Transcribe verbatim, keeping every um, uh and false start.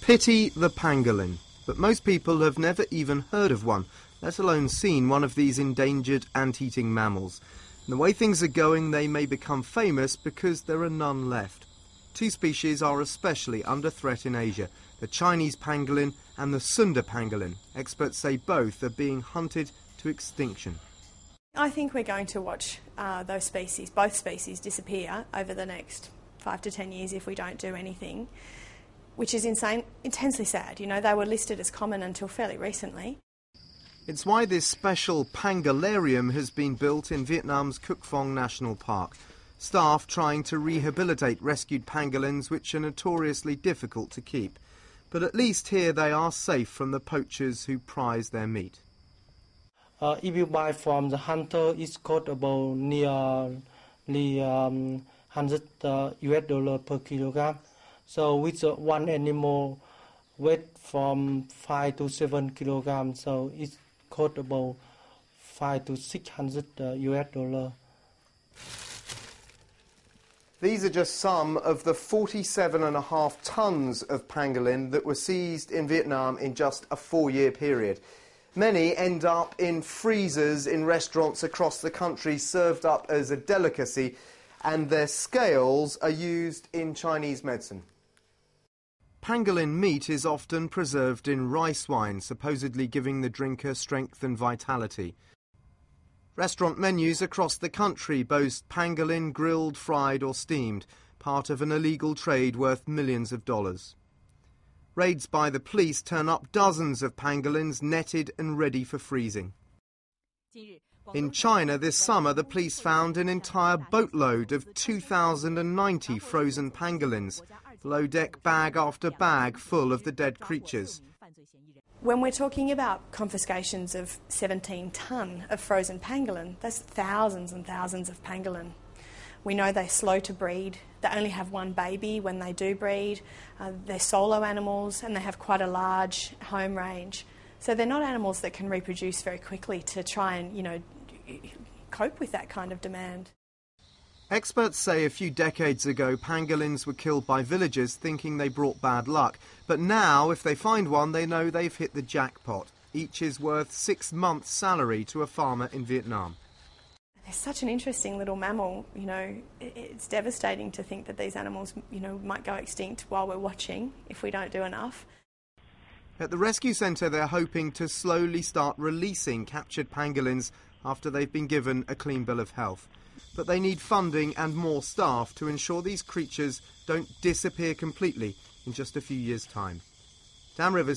Pity the pangolin, but most people have never even heard of one, let alone seen one of these endangered ant-eating mammals. And the way things are going, they may become famous because there are none left. Two species are especially under threat in Asia, the Chinese pangolin and the Sunda pangolin. Experts say both are being hunted to extinction. I think we're going to watch uh, those species, both species, disappear over the next five to ten years if we don't do anything, which is insane, intensely sad. You know, they were listed as common until fairly recently. It's why this special pangolarium has been built in Vietnam's Cuc Phuong National Park. Staff trying to rehabilitate rescued pangolins, which are notoriously difficult to keep. But at least here they are safe from the poachers who prize their meat. Uh, if you buy from the hunter, it's cost about nearly um, one hundred uh, U S dollar per kilogram. So with uh, one animal weight from five to seven kilograms, so it cost about five to six hundred uh, U S dollar. These are just some of the forty-seven and a half tonnes of pangolin that were seized in Vietnam in just a four-year period. Many end up in freezers in restaurants across the country, served up as a delicacy, and their scales are used in Chinese medicine. Pangolin meat is often preserved in rice wine, supposedly giving the drinker strength and vitality. Restaurant menus across the country boast pangolin grilled, fried or steamed, part of an illegal trade worth millions of dollars. Raids by the police turn up dozens of pangolins netted and ready for freezing. In China this summer, the police found an entire boatload of two thousand ninety frozen pangolins, below deck bag after bag full of the dead creatures. When we're talking about confiscations of seventeen tonne of frozen pangolin, that's thousands and thousands of pangolin. We know they're slow to breed, they only have one baby when they do breed, uh, they're solo animals and they have quite a large home range. So they're not animals that can reproduce very quickly to try and, you know, cope with that kind of demand. Experts say a few decades ago pangolins were killed by villagers thinking they brought bad luck. But now, if they find one, they know they've hit the jackpot. Each is worth six months' salary to a farmer in Vietnam. They're such an interesting little mammal, you know. It's devastating to think that these animals, you know, might go extinct while we're watching if we don't do enough. At the rescue centre, they're hoping to slowly start releasing captured pangolins after they've been given a clean bill of health. But they need funding and more staff to ensure these creatures don't disappear completely in just a few years' time. Dan Rivers.